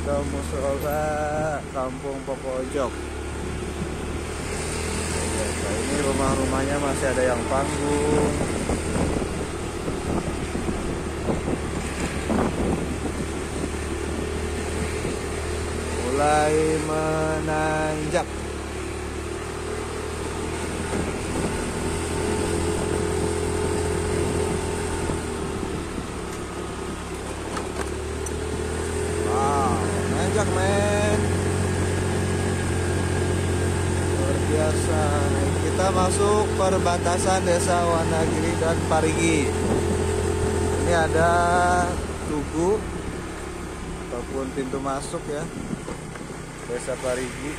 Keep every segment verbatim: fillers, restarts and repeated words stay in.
ke musola Kampung Popojok. Nah, ini rumah-rumahnya masih ada yang panggung. Mulai menanjak. Nanjak men, luar biasa. Kita masuk perbatasan Desa Wonogiri dan Parigi. Ini ada tugu ataupun pintu masuk ya, Desa Parigi.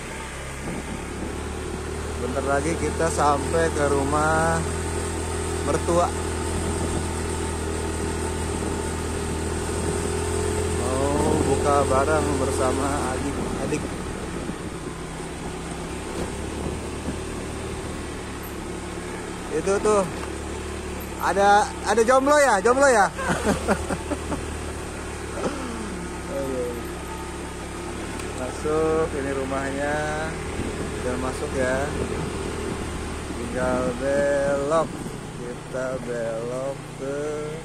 Bentar lagi kita sampai ke rumah mertua. Buka barang bersama adik-adik. Itu tuh ada ada jomblo ya, jomblo ya. Masuk, ini rumahnya. Tinggal masuk ya. Tinggal belok. Kita belok ke.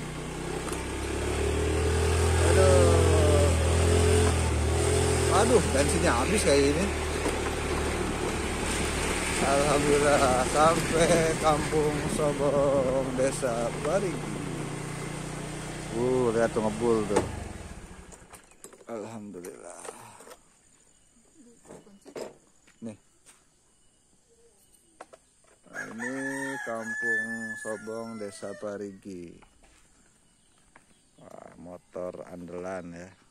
Aduh. Aduh, bensinnya habis kayak ini. Alhamdulillah sampai Kampung Sobong, Desa Parigi. Uh, lihat tuh ngebul tuh. Alhamdulillah. Nih. Nah, ini Kampung Sobong, Desa Parigi. Wah, motor andalan ya.